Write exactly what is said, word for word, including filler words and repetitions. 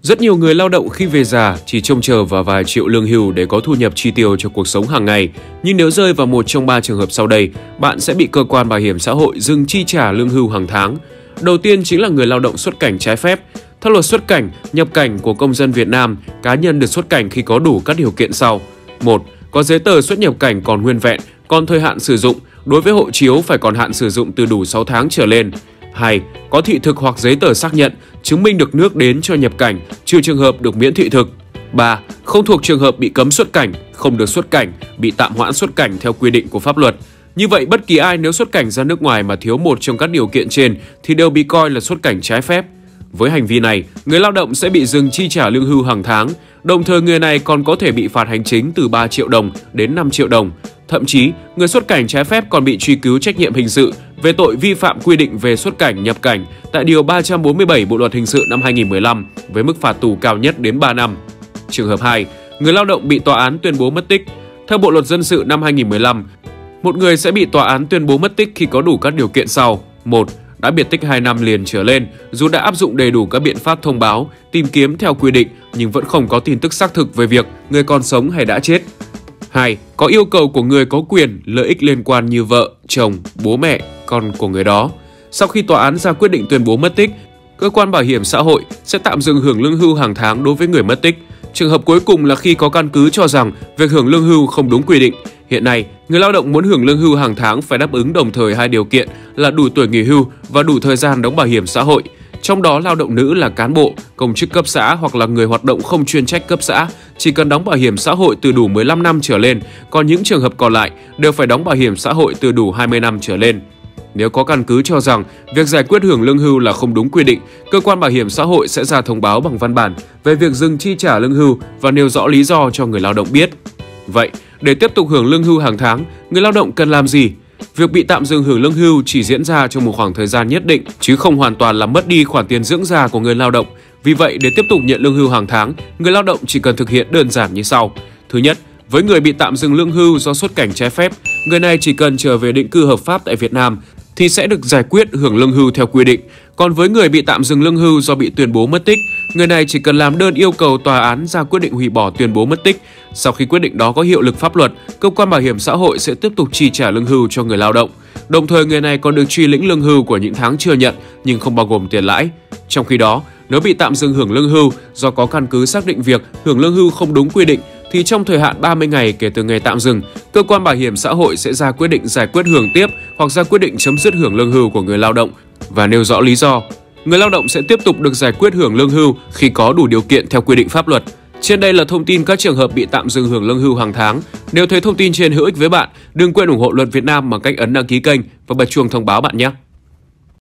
Rất nhiều người lao động khi về già chỉ trông chờ vào vài triệu lương hưu để có thu nhập chi tiêu cho cuộc sống hàng ngày. Nhưng nếu rơi vào một trong ba trường hợp sau đây, bạn sẽ bị cơ quan bảo hiểm xã hội dừng chi trả lương hưu hàng tháng. Đầu tiên chính là người lao động xuất cảnh trái phép. Theo luật xuất cảnh, nhập cảnh của công dân Việt Nam, cá nhân được xuất cảnh khi có đủ các điều kiện sau. một. Có giấy tờ xuất nhập cảnh còn nguyên vẹn, còn thời hạn sử dụng. Đối với hộ chiếu phải còn hạn sử dụng từ đủ sáu tháng trở lên. hai. Có thị thực hoặc giấy tờ xác nhận, chứng minh được nước đến cho nhập cảnh, trừ trường hợp được miễn thị thực. ba. Không thuộc trường hợp bị cấm xuất cảnh, không được xuất cảnh, bị tạm hoãn xuất cảnh theo quy định của pháp luật. Như vậy, bất kỳ ai nếu xuất cảnh ra nước ngoài mà thiếu một trong các điều kiện trên thì đều bị coi là xuất cảnh trái phép. Với hành vi này, người lao động sẽ bị dừng chi trả lương hưu hàng tháng, đồng thời người này còn có thể bị phạt hành chính từ ba triệu đồng đến năm triệu đồng. Thậm chí, người xuất cảnh trái phép còn bị truy cứu trách nhiệm hình sự về tội vi phạm quy định về xuất cảnh nhập cảnh tại Điều ba trăm bốn mươi bảy Bộ Luật Hình sự năm hai nghìn không trăm mười lăm với mức phạt tù cao nhất đến ba năm. Trường hợp hai, người lao động bị tòa án tuyên bố mất tích. Theo Bộ Luật Dân sự năm hai nghìn không trăm mười lăm, một người sẽ bị tòa án tuyên bố mất tích khi có đủ các điều kiện sau. một. Đã biệt tích hai năm liền trở lên, dù đã áp dụng đầy đủ các biện pháp thông báo, tìm kiếm theo quy định nhưng vẫn không có tin tức xác thực về việc người còn sống hay đã chết. hai. Có yêu cầu của người có quyền, lợi ích liên quan như vợ, chồng, bố mẹ, con của người đó. Sau khi tòa án ra quyết định tuyên bố mất tích, cơ quan bảo hiểm xã hội sẽ tạm dừng hưởng lương hưu hàng tháng đối với người mất tích. Trường hợp cuối cùng là khi có căn cứ cho rằng việc hưởng lương hưu không đúng quy định. Hiện nay, người lao động muốn hưởng lương hưu hàng tháng phải đáp ứng đồng thời hai điều kiện là đủ tuổi nghỉ hưu và đủ thời gian đóng bảo hiểm xã hội. Trong đó, lao động nữ là cán bộ, công chức cấp xã hoặc là người hoạt động không chuyên trách cấp xã chỉ cần đóng bảo hiểm xã hội từ đủ mười lăm năm trở lên, còn những trường hợp còn lại đều phải đóng bảo hiểm xã hội từ đủ hai mươi năm trở lên. Nếu có căn cứ cho rằng việc giải quyết hưởng lương hưu là không đúng quy định, cơ quan bảo hiểm xã hội sẽ ra thông báo bằng văn bản về việc dừng chi trả lương hưu và nêu rõ lý do cho người lao động biết. Vậy, để tiếp tục hưởng lương hưu hàng tháng, người lao động cần làm gì? Việc bị tạm dừng hưởng lương hưu chỉ diễn ra trong một khoảng thời gian nhất định, chứ không hoàn toàn làm mất đi khoản tiền dưỡng già của người lao động. Vì vậy, để tiếp tục nhận lương hưu hàng tháng, người lao động chỉ cần thực hiện đơn giản như sau. Thứ nhất, với người bị tạm dừng lương hưu do xuất cảnh trái phép, người này chỉ cần trở về định cư hợp pháp tại Việt Nam thì sẽ được giải quyết hưởng lương hưu theo quy định. Còn với người bị tạm dừng lương hưu do bị tuyên bố mất tích, người này chỉ cần làm đơn yêu cầu tòa án ra quyết định hủy bỏ tuyên bố mất tích. Sau khi quyết định đó có hiệu lực pháp luật, cơ quan bảo hiểm xã hội sẽ tiếp tục chi trả lương hưu cho người lao động. Đồng thời người này còn được truy lĩnh lương hưu của những tháng chưa nhận nhưng không bao gồm tiền lãi. Trong khi đó, nếu bị tạm dừng hưởng lương hưu do có căn cứ xác định việc hưởng lương hưu không đúng quy định thì trong thời hạn ba mươi ngày kể từ ngày tạm dừng, cơ quan bảo hiểm xã hội sẽ ra quyết định giải quyết hưởng tiếp hoặc ra quyết định chấm dứt hưởng lương hưu của người lao động và nêu rõ lý do. Người lao động sẽ tiếp tục được giải quyết hưởng lương hưu khi có đủ điều kiện theo quy định pháp luật. Trên đây là thông tin các trường hợp bị tạm dừng hưởng lương hưu hàng tháng. Nếu thấy thông tin trên hữu ích với bạn, đừng quên ủng hộ Luật Việt Nam bằng cách ấn đăng ký kênh và bật chuông thông báo bạn nhé.